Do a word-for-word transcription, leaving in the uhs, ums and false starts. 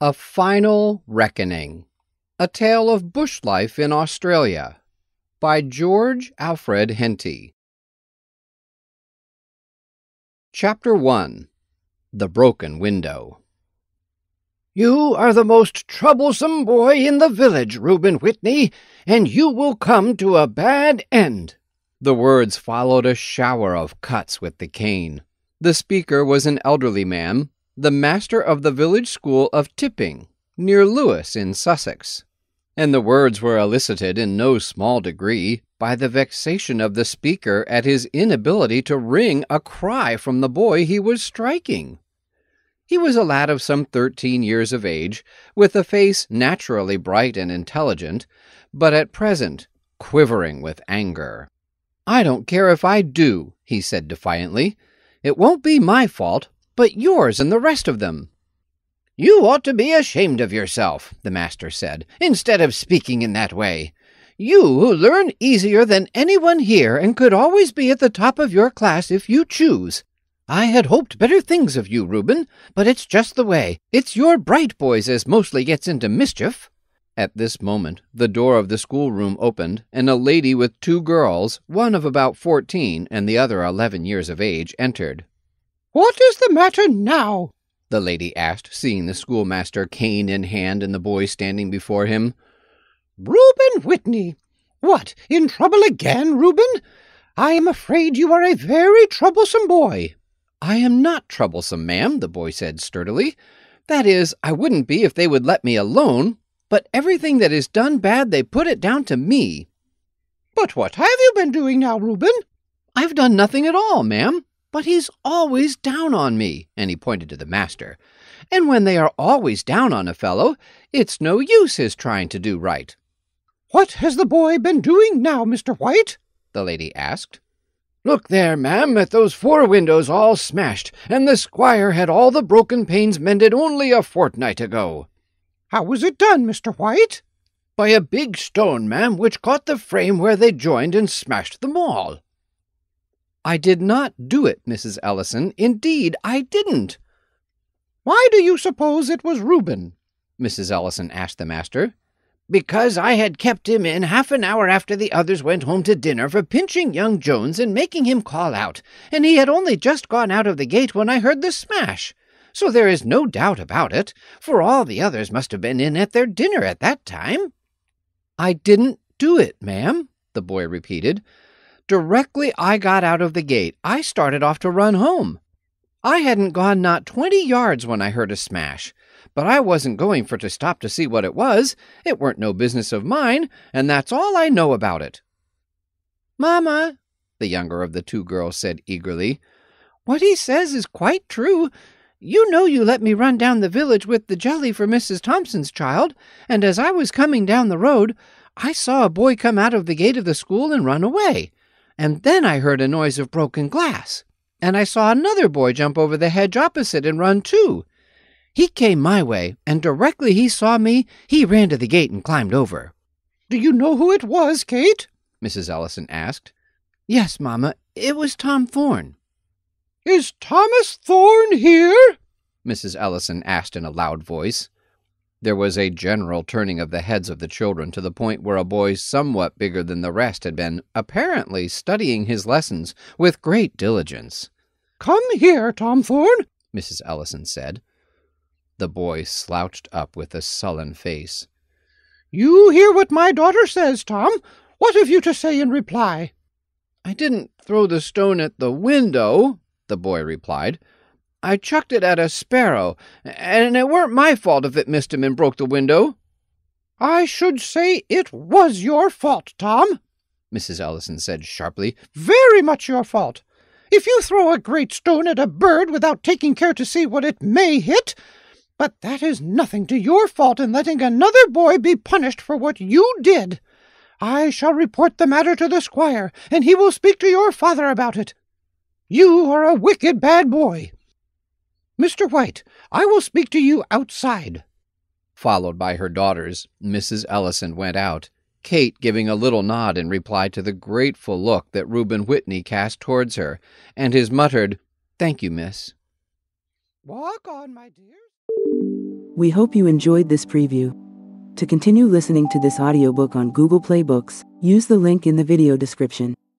A Final Reckoning. A Tale of Bush Life in Australia by George Alfred Henty. Chapter one. The Broken Window. "You are the most troublesome boy in the village, Reuben Whitney, and you will come to a bad end." The words followed a shower of cuts with the cane. The speaker was an elderly man, the master of the village school of Tipping, near Lewes in Sussex. And the words were elicited in no small degree by the vexation of the speaker at his inability to wring a cry from the boy he was striking. He was a lad of some thirteen years of age, with a face naturally bright and intelligent, but at present quivering with anger. "I don't care if I do," he said defiantly. "It won't be my fault, but yours and the rest of them." "You ought to be ashamed of yourself," the master said, "instead of speaking in that way. You who learn easier than anyone here and could always be at the top of your class if you choose. I had hoped better things of you, Reuben, but it's just the way. It's your bright boys as mostly gets into mischief." At this moment the door of the schoolroom opened, and a lady with two girls, one of about fourteen and the other eleven years of age, entered. "What is the matter now?" the lady asked, seeing the schoolmaster cane in hand and the boy standing before him. "Reuben Whitney! What, in trouble again, Reuben? I am afraid you are a very troublesome boy." "I am not troublesome, ma'am," the boy said sturdily. "That is, I wouldn't be if they would let me alone, but everything that is done bad they put it down to me." "But what have you been doing now, Reuben?" "I've done nothing at all, ma'am. But he's always down on me," and he pointed to the master. "And when they are always down on a fellow, it's no use his trying to do right." "What has the boy been doing now, Mister White?" the lady asked. "Look there, ma'am, at those four windows all smashed, and the squire had all the broken panes mended only a fortnight ago." "How was it done, Mister White?" "By a big stone, ma'am, which caught the frame where they joined and smashed them all." "I did not do it, Missus Ellison. Indeed, I didn't." "Why do you suppose it was Reuben?" Missus Ellison asked the master. "Because I had kept him in half an hour after the others went home to dinner for pinching young Jones and making him call out, and he had only just gone out of the gate when I heard the smash. So there is no doubt about it, for all the others must have been in at their dinner at that time." "I didn't do it, ma'am," the boy repeated. "Directly I got out of the gate, I started off to run home. I hadn't gone not twenty yards when I heard a smash, but I wasn't going for to stop to see what it was. It weren't no business of mine, and that's all I know about it." "Mamma," the younger of the two girls said eagerly, "what he says is quite true. You know you let me run down the village with the jelly for Missus Thompson's child, and as I was coming down the road, I saw a boy come out of the gate of the school and run away. And then I heard a noise of broken glass, and I saw another boy jump over the hedge opposite and run too. He came my way, and directly he saw me, he ran to the gate and climbed over." "Do you know who it was, Kate?" Missus Ellison asked. "Yes, Mamma, it was Tom Thorne." "Is Thomas Thorne here?" Missus Ellison asked in a loud voice. There was a general turning of the heads of the children to the point where a boy somewhat bigger than the rest had been apparently studying his lessons with great diligence. "Come here, Tom Thorne," Missus Ellison said. The boy slouched up with a sullen face. "You hear what my daughter says, Tom. What have you to say in reply?" "I didn't throw the stone at the window," the boy replied. "I chucked it at a sparrow, and it weren't my fault if it missed him and broke the window." "I should say it was your fault, Tom," Missus Ellison said sharply. "Very much your fault. If you throw a great stone at a bird without taking care to see what it may hit, but that is nothing to your fault in letting another boy be punished for what you did. I shall report the matter to the squire, and he will speak to your father about it. You are a wicked bad boy. Mister White, I will speak to you outside." Followed by her daughters, Missus Ellison went out, Kate giving a little nod in reply to the grateful look that Reuben Whitney cast towards her, and his muttered, "Thank you, miss." "Walk on, my dear." We hope you enjoyed this preview. To continue listening to this audiobook on Google Play Books, use the link in the video description.